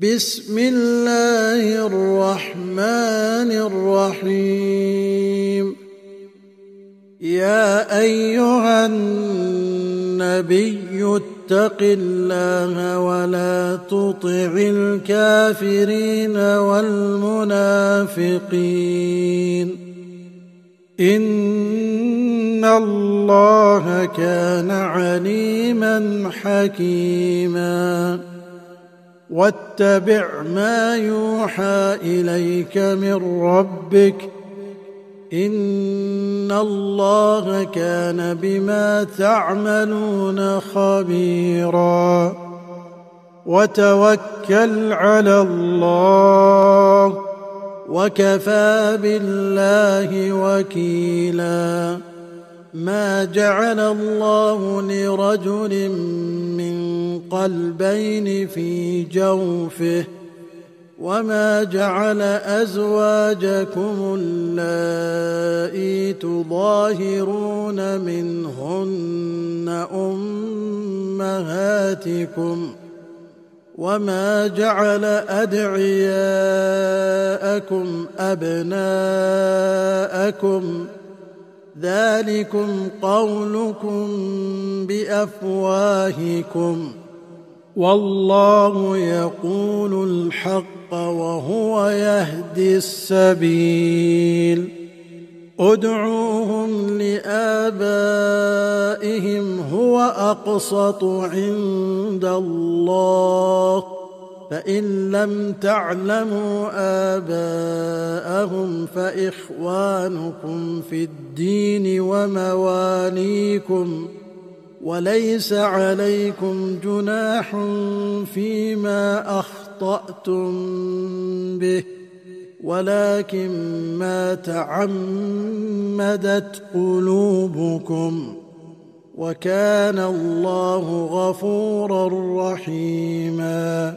بسم الله الرحمن الرحيم. يا أيها النبي اتق الله ولا تطع الكافرين والمنافقين إن الله كان عليما حكيما. واتبع ما يوحى إليك من ربك إن الله كان بما تعملون خبيرا. وتوكل على الله وكفى بالله وكيلا. ما جعل الله لرجل من قلبين في جوفه وما جعل أزواجكم اللائي تظاهرون منهن أمهاتكم وما جعل أدعياءكم أبناءكم ذلكم قولكم بأفواهكم والله يقول الحق وهو يهدي السبيل. ادعوهم لآبائهم هو أقسط عند الله فإن لم تعلموا آباءهم فإخوانكم في الدين ومواليكم وليس عليكم جناح فيما أخطأتم به ولكن ما تعمدت قلوبكم وكان الله غفورا رحيما.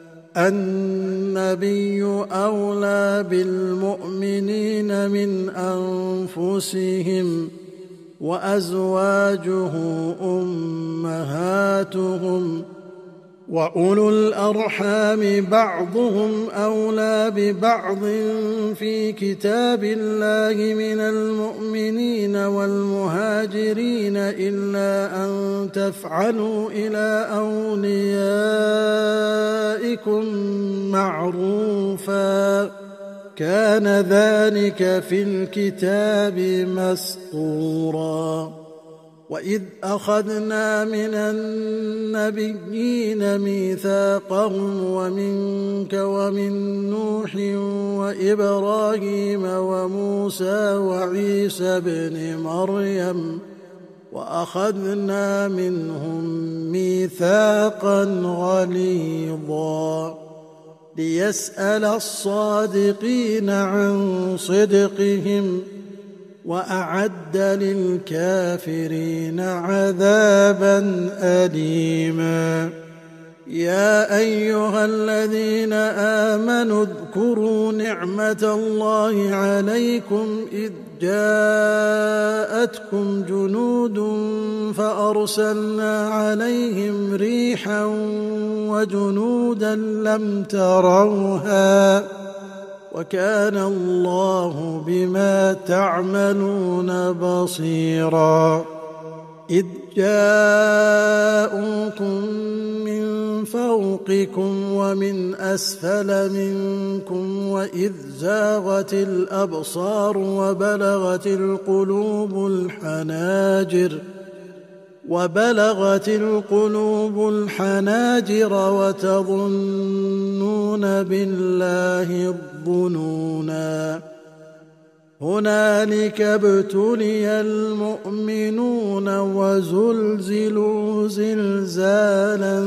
النبي أولى بالمؤمنين من أنفسهم وأزواجه أمهاتهم وأولو الأرحام بعضهم أولى ببعض في كتاب الله من المؤمنين والمهاجرين إلا أن تفعلوا إلى أوليائكم معروفا كان ذلك في الكتاب مسطورا. وإذ أخذنا من النبيين ميثاقهم ومنك ومن نوح وإبراهيم وموسى وعيسى ابن مريم وأخذنا منهم ميثاقا غليظا ليسأل الصادقين عن صدقهم وأعد للكافرين عذابا أليما. يا أيها الذين آمنوا اذكروا نعمة الله عليكم إذ جاءتكم جنود فأرسلنا عليهم ريحا وجنودا لم تروها وكان الله بما تعملون بصيرا. إذ جاءوكم من فوقكم ومن أسفل منكم وإذ زاغت الأبصار وبلغت القلوب الحناجر وتظنون بالله الظنونا. هنالك ابتلي المؤمنون وزلزلوا زلزالا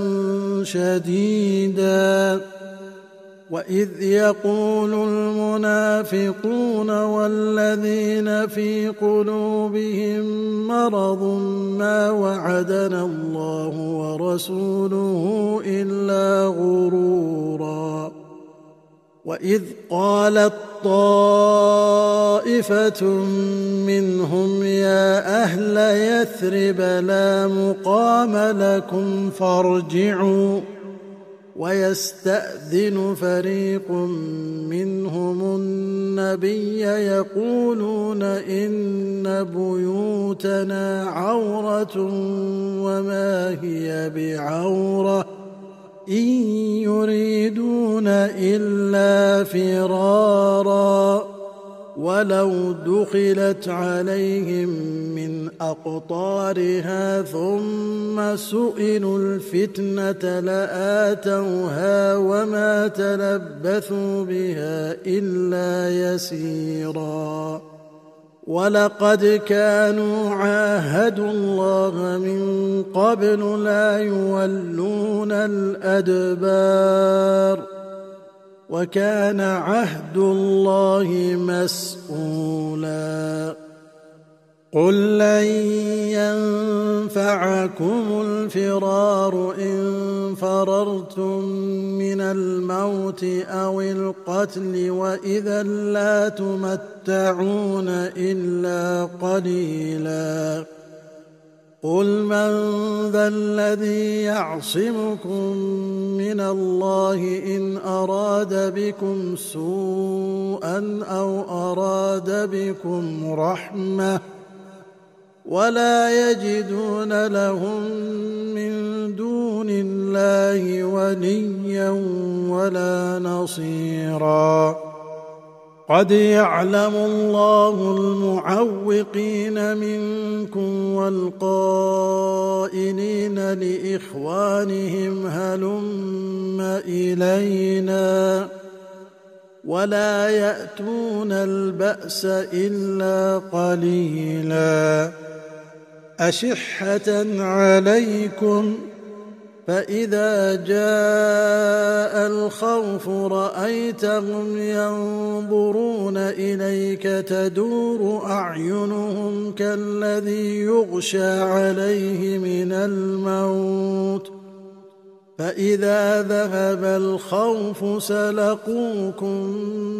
شديدا. وإذ يقول المنافقون والذين في قلوبهم مرض ما وعدنا الله ورسوله إلا غرورا. وإذ قالت طائفة منهم يا أهل يثرب لا مقام لكم فارجعوا ويستأذن فريق منهم النبي يقولون إن بيوتنا عورة وما هي بعورة إن يريدون إلا فرارا ولو دخلت عليهم من أقطارها ثم سئلوا الفتنة لآتوها وما تلبثوا بها إلا يسيرا ولقد كانوا عاهدوا الله من قبل لا يولون الأدبار وكان عهد الله مسؤولا قل لن ينفعكم الفرار إن فررتم من الموت أو القتل وإذا لا تمتعون إلا قليلا قل من ذا الذي يعصمكم من الله إن أراد بكم سوءا أو أراد بكم رحمة ولا يجدون لهم من دون الله وليا ولا نصيرا قد يعلم الله المعوقين منكم والقائلين لإخوانهم هلم إلينا ولا يأتون البأس إلا قليلا أشحة عليكم فإذا جاء الخوف رأيتهم ينظرون إليك تدور أعينهم كالذي يغشى عليه من الموت فإذا ذهب الخوف سلقوكم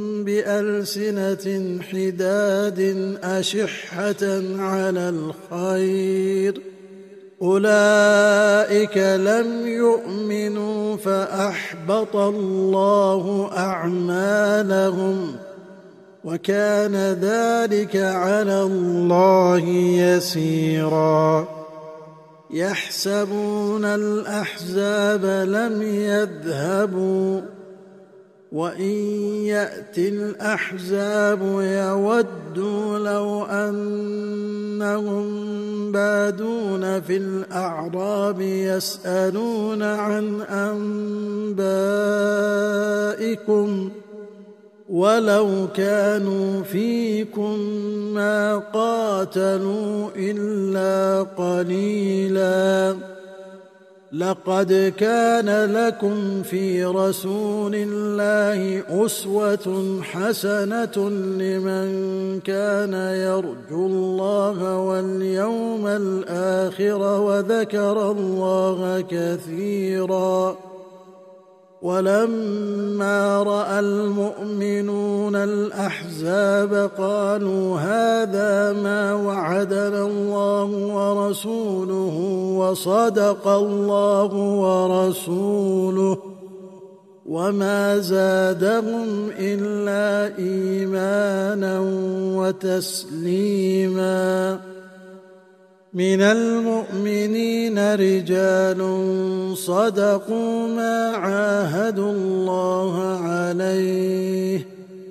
بألسنة حداد أشحة على الخير أولئك لم يؤمنوا فأحبط الله أعمالهم وكان ذلك على الله يسيرا يحسبون الأحزاب لم يذهبوا وإن يأتي الأحزاب يودوا لو أنهم بادون في الأعراب يسألون عن أنبائكم ولو كانوا فيكم ما قاتلوا إلا قليلا لقد كان لكم في رسول الله أسوة حسنة لمن كان يرجو الله واليوم الآخر وذكر الله كثيرا ولما رأى المؤمنون الأحزاب قالوا هذا ما وعدنا الله ورسوله وصدق الله ورسوله وما زادهم إلا إيمانا وتسليما من المؤمنين رجال صدقوا ما عاهدوا الله عليه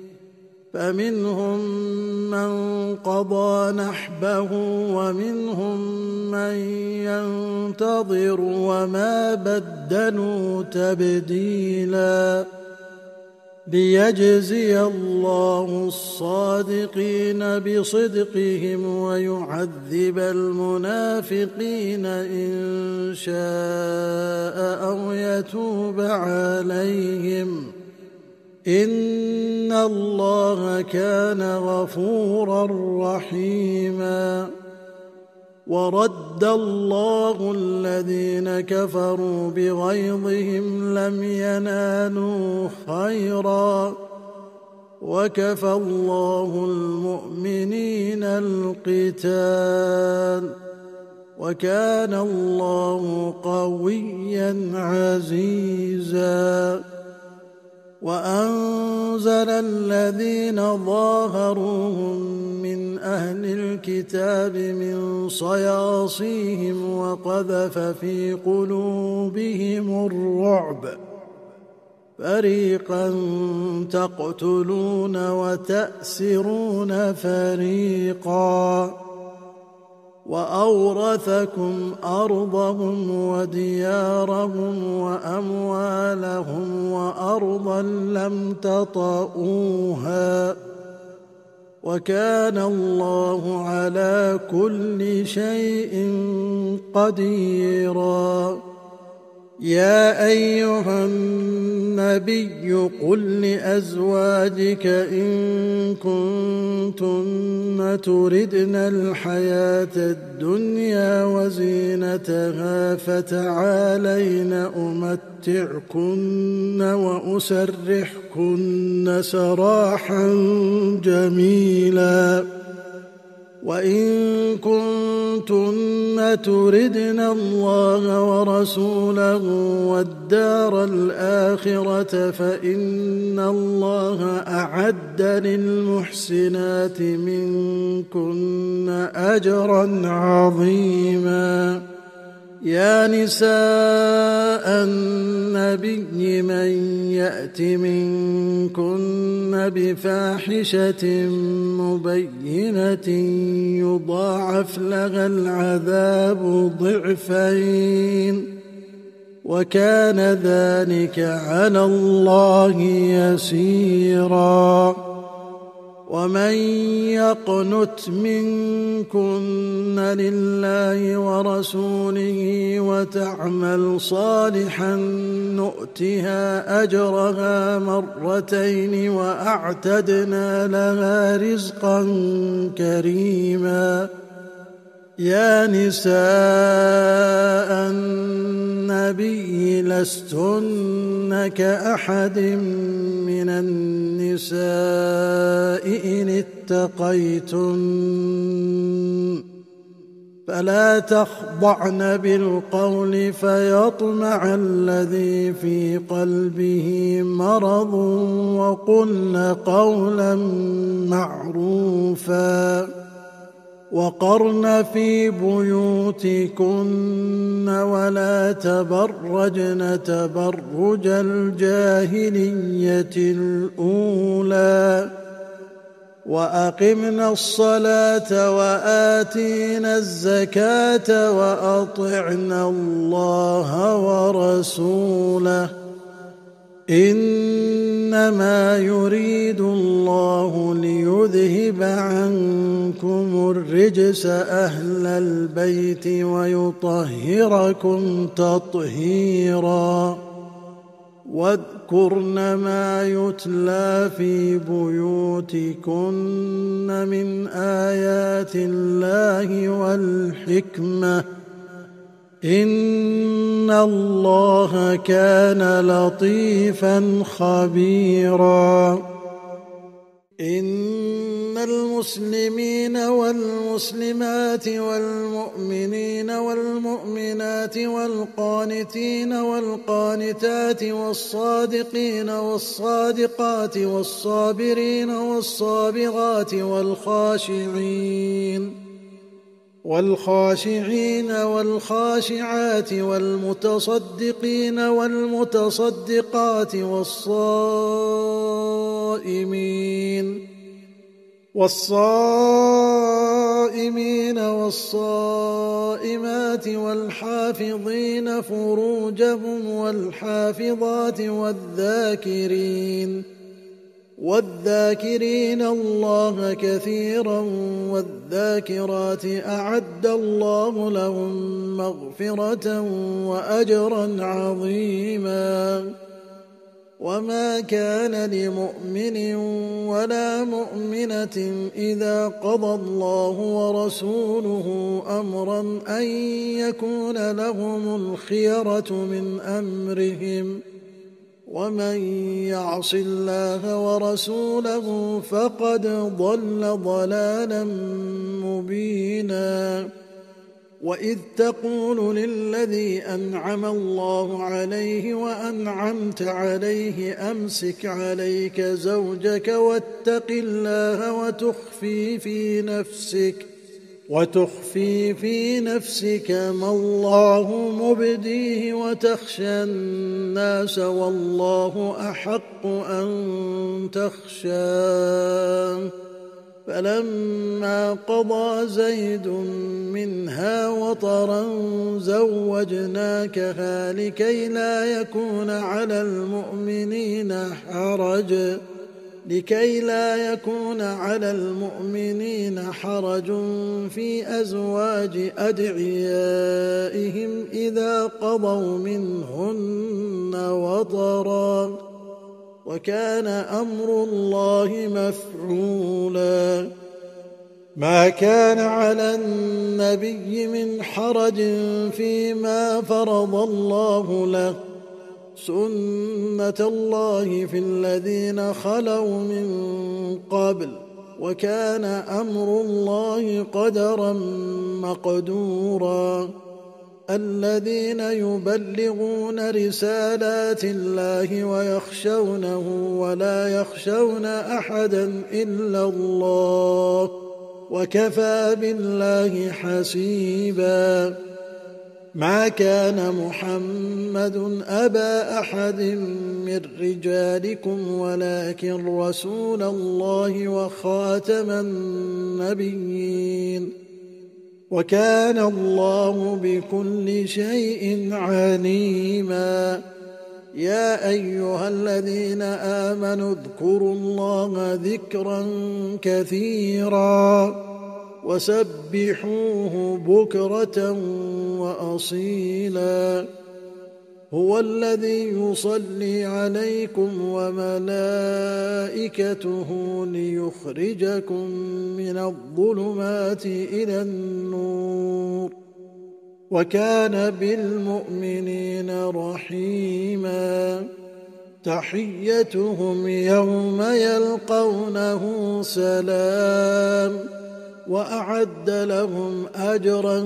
فمنهم من قضى نحبه ومنهم من ينتظر وما بدلوا تبديلا ليجزي الله الصادقين بصدقهم ويعذب المنافقين إن شاء أو يتوب عليهم إن الله كان غفورا رحيما ورد الله الذين كفروا بغيظهم لم ينالوا خيرا وكفى الله المؤمنين القتال وكان الله قويا عزيزا. وأنزل الذين ظاهروهم من أهل الكتاب من صياصيهم وقذف في قلوبهم الرعب، فريقا تقتلون وتأسرون فريقا، وأورثكم أرضهم وديارهم وأموالهم وأرضا لم تطئوها، وكان الله على كل شيء قديرا. يا أيها النبي قل لأزواجك إن كنتن تردن الحياة الدنيا وزينتها فتعالين أمتعكن وأسرحكن سراحا جميلا. وإن كنتن تردن الله ورسوله والدار الآخرة فإن الله أعد للمحسنات منكن أجرا عظيما. يا نساء النبي من يأت منكن بفاحشة مبينة يضاعف لها العذاب ضعفين، وكان ذلك على الله يسيرا. ومن يقنت منكن لله ورسوله وتعمل صالحا نؤتها أجرها مرتين وأعتدنا لها رزقا كريما. يا نساء النبي لستن كأحد من النساء إن اتقيتن، فلا تخضعن بالقول فيطمع الذي في قلبه مرض، وقلن قولا معروفا. وقرن في بيوتكن ولا تبرجن تبرج الجاهلية الأولى، وأقمنا الصلاة وآتينا الزكاة وأطعنا الله ورسوله. إنما يريد الله ليذهب عنكم الرجس أهل البيت ويطهركم تطهيرا. واذكرن ما يتلى في بيوتكن من آيات الله والحكمة، إن الله كان لطيفا خبيرا. إن المسلمين والمسلمات والمؤمنين والمؤمنات والقانتين والقانتات والصادقين والصادقات والصابرين والصابرات والخاشعين والخاشعات والمتصدقين والمتصدقات والصائمين والصائمات والحافظين فروجهم والحافظات والذاكرين الله كثيرا والذاكرات أعد الله لهم مغفرة وأجرا عظيما. وما كان لمؤمن ولا مؤمنة إذا قضى الله ورسوله أمرا أن يكون لهم الخيرة من أمرهم، ومن يعص الله ورسوله فقد ضل ضلالا مبينا. وإذ تقول للذي أنعم الله عليه وأنعمت عليه أمسك عليك زوجك واتق الله وتخفي في نفسك ما الله مبديه وتخشى الناس والله أحق أن تخشاه فلما قضى زيد منها وطرا زوجناكها لكي لا يكون على المؤمنين حرج في أزواج أدعيائهم إذا قضوا منهن وطرا وكان أمر الله مفعولا ما كان على النبي من حرج فيما فرض الله له سنة الله في الذين خلوا من قبل وكان أمر الله قدرا مقدورا الذين يبلغون رسالات الله ويخشونه ولا يخشون أحدا إلا الله وكفى بالله حسيبا ما كان محمد أبا أحد من رجالكم ولكن رسول الله وخاتم النبيين وكان الله بكل شيء عليما يا أيها الذين آمنوا اذكروا الله ذكرا كثيرا وسبحوه بكرة وأصيلا هو الذي يصلي عليكم وملائكته ليخرجكم من الظلمات إلى النور وكان بالمؤمنين رحيما تحيتهم يوم يلقونه سلام وأعد لهم أجرا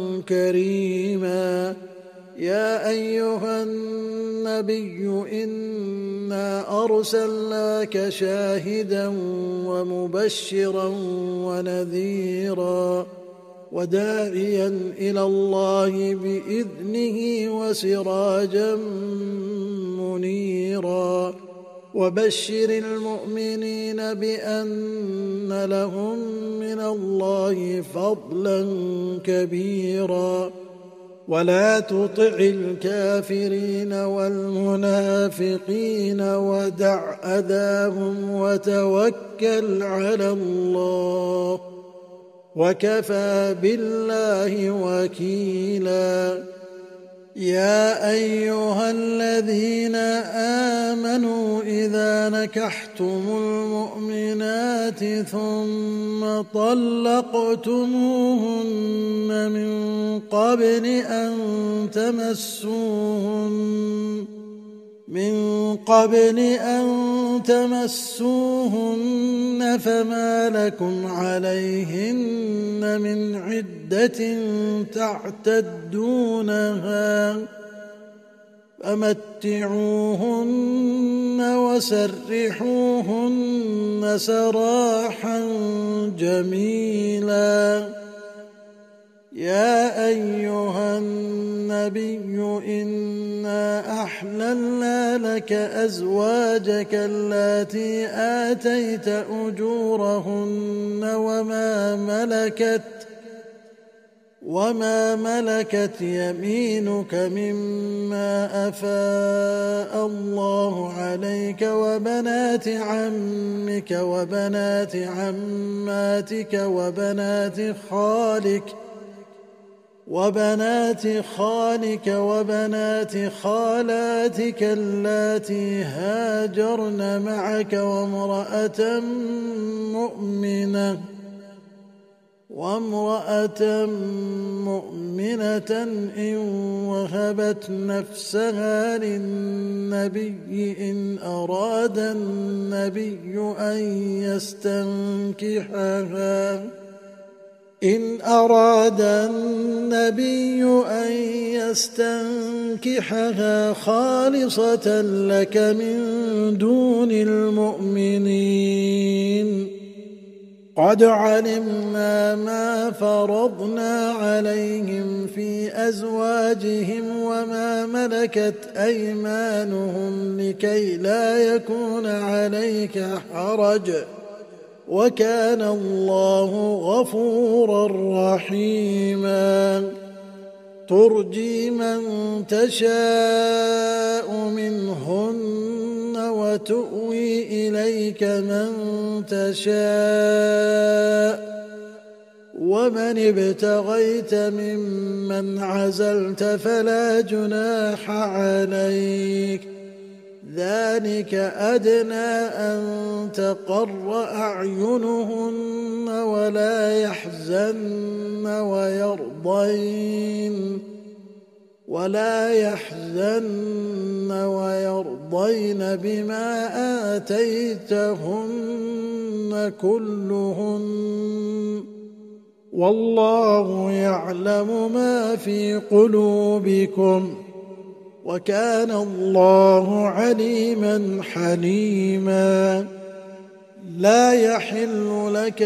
كريما يا أيها النبي إنا أرسلناك شاهدا ومبشرا ونذيرا وداعيا إلى الله بإذنه وسراجا منيرا وبشر المؤمنين بأن لهم من الله فضلا كبيرا ولا تطع الكافرين والمنافقين ودع أذاهم وتوكل على الله وكفى بالله وكيلا يا أيها الذين آمنوا إذا نكحتم المؤمنات ثم طلقتموهن من قبل أن تمسوهن فما لكم عليهن من عدة تعتدونها فمتعوهن وسرحوهن سراحا جميلا يا أيها النبي إنا أحللنا لك أزواجك اللاتي آتيت أجورهن وما ملكت يمينك مما أفاء الله عليك وبنات عمك وبنات عماتك وبنات خالك وبنات خالاتك اللاتي هاجرن معك وامرأة مؤمنة إن وهبت نفسها للنبي إن أراد النبي أن يستنكحها إن أراد النبي أن يستنكحها خالصة لك من دون المؤمنين قد علمنا ما فرضنا عليهم في أزواجهم وما ملكت أيمانهم لكي لا يكون عليك حرج وكان الله غفورا رحيما ترجي من تشاء منهن وتؤوي إليك من تشاء ومن ابتغيت ممن عزلت فلا جناح عليك ذلك أدنى أن تقر أعينهن ولا يحزن ويرضين بما آتيتهن كلهن والله يعلم ما في قلوبكم وكان الله عليما حليما لا يحل لك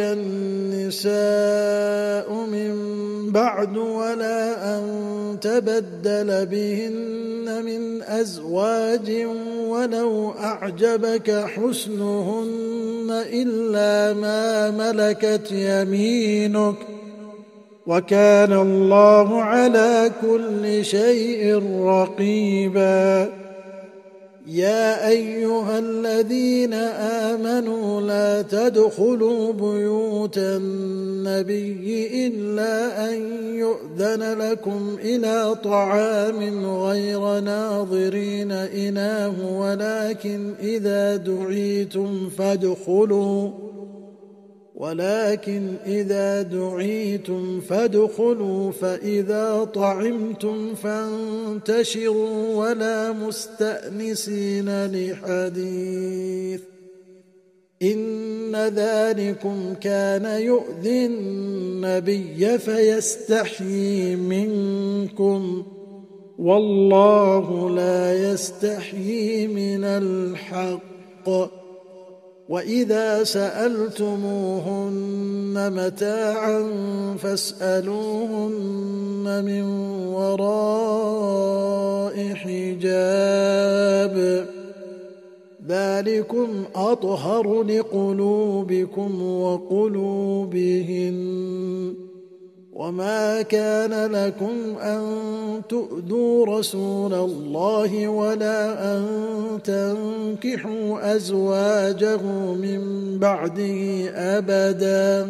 النساء من بعد ولا أن تبدل بهن من أزواج ولو أعجبك حسنهن إلا ما ملكت يمينك وكان الله على كل شيء رقيبا يا أيها الذين آمنوا لا تدخلوا بيوت النبي إلا أن يؤذن لكم إلى طعام غير ناظرين إناه ولكن إذا دعيتم فادخلوا فإذا طعمتم فانتشروا ولا مستأنسين لحديث إن ذلكم كان يؤذي النبي فيستحيي منكم والله لا يستحيي من الحق وإذا سألتموهن متاعا فاسألوهن من وراء حجاب ذلكم أطهر لقلوبكم وقلوبهن وما كان لكم أن تؤذوا رسول الله ولا أن تنكحوا أزواجه من بعده أبدا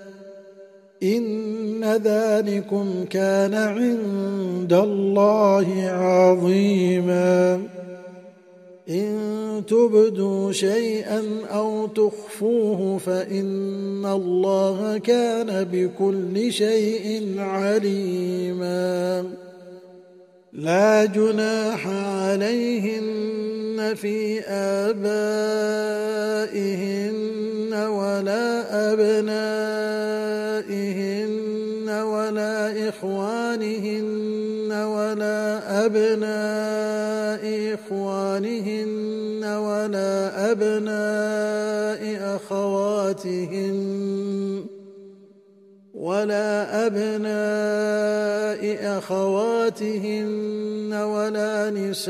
إن ذلكم كان عند الله عظيما إن تبدوا شيئا أو تخفوه فإن الله كان بكل شيء عليما لا جناح عليهن في آبائهن ولا أبنائهن ولا إخوانهن ولا أبناء إخوانهن ولا أبناء أخواتهن ولا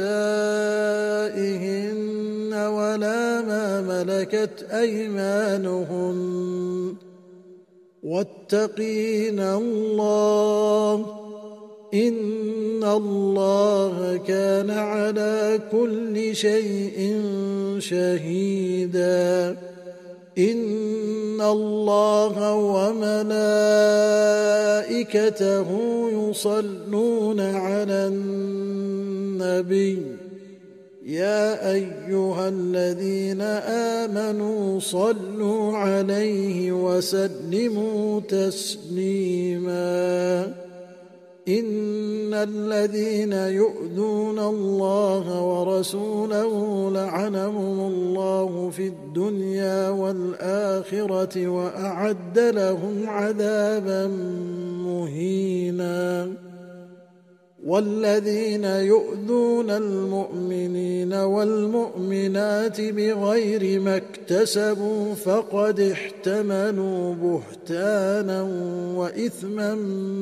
نسائهن ولا ما ملكت أيمانهن واتقين الله إن الله كان على كل شيء شهيدا إن الله وملائكته يصلون على النبي يا أيها الذين آمنوا صلوا عليه وسلموا تسليما إن الذين يؤذون الله ورسوله لعنهم الله الله في الدنيا والآخرة وأعد لهم عذابا مهينا. والذين يؤذون المؤمنين والمؤمنات بغير ما اكتسبوا فقد احتملوا بهتانا وإثما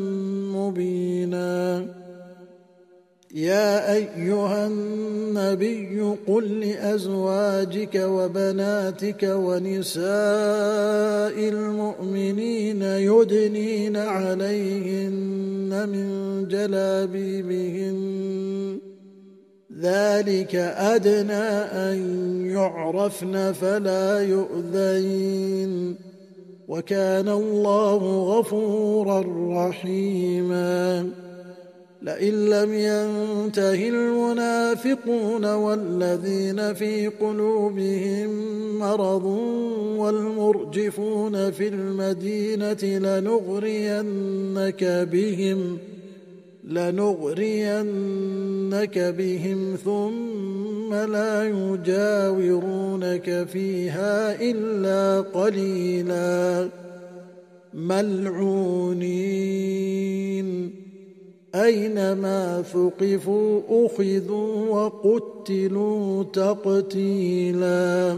مبينا. يا أيها النبي قل لأزواجك وبناتك ونساء المؤمنين يدنين عليهن من جلابيبهن ذلك أدنى أن يعرفن فلا يؤذين وكان الله غفورا رحيما. لئن لم ينته المنافقون والذين في قلوبهم مرض والمرجفون في المدينة لنغرينك بهم ثم لا يجاورونك فيها إلا قليلا ملعونين أينما ثقفوا أخذوا وقتلوا تقتيلا.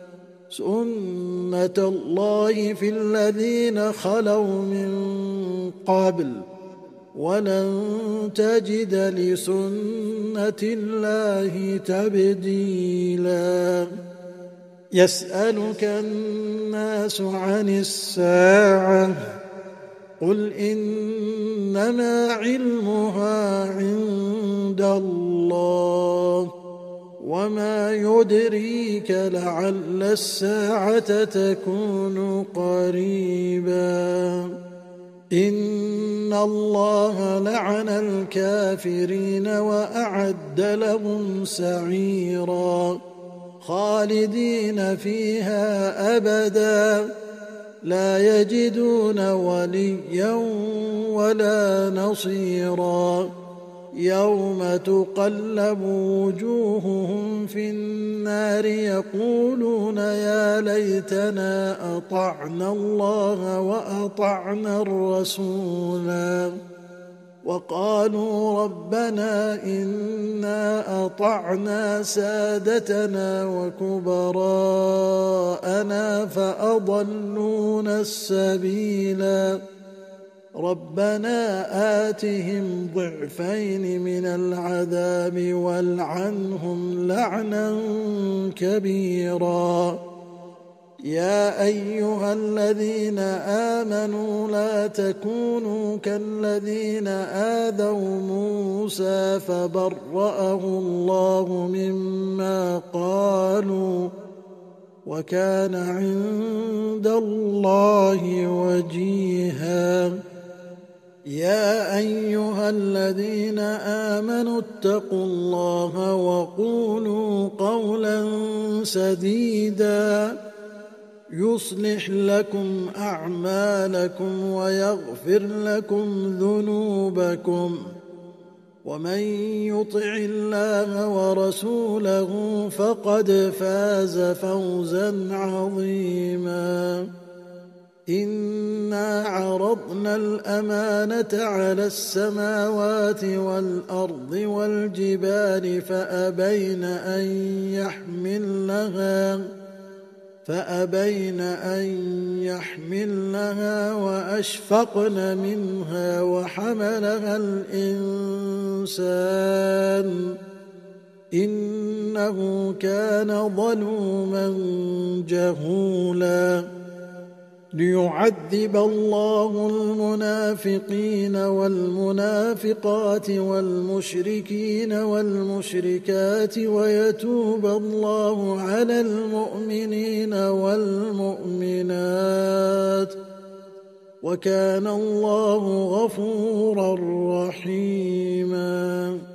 سنة الله في الذين خلوا من قبل ولن تجد لسنة الله تبديلا. يسألك الناس عن الساعة قل إنما علمها عند الله وما يدريك لعل الساعة تكون قريبا. إن الله لعن الكافرين وأعد لهم سعيرا خالدين فيها أبدا لا يجدون وليا ولا نصيرا. يوم تقلب وجوههم في النار يقولون يا ليتنا أطعنا الله وأطعنا الرسولا وقالوا ربنا إنا أطعنا سادتنا وكبراءنا فأضلونا السبيلا. ربنا آتهم ضعفين من العذاب والعنهم لعنا كبيرا. يا أيها الذين آمنوا لا تكونوا كالذين آذوا موسى فبرأه الله مما قالوا وكان عند الله وجيها. يا أيها الذين آمنوا اتقوا الله وقولوا قولا سديدا يصلح لكم أعمالكم ويغفر لكم ذنوبكم ومن يطع الله ورسوله فقد فاز فوزا عظيما. إنا عرضنا الأمانة على السماوات والأرض والجبال فأبين أن يحملنها وأشفقن منها وحملها الإنسان إنه كان ظلوما جهولا. ليعذب الله المنافقين والمنافقات والمشركين والمشركات ويتوب الله على المؤمنين والمؤمنات وكان الله غفورا رحيما.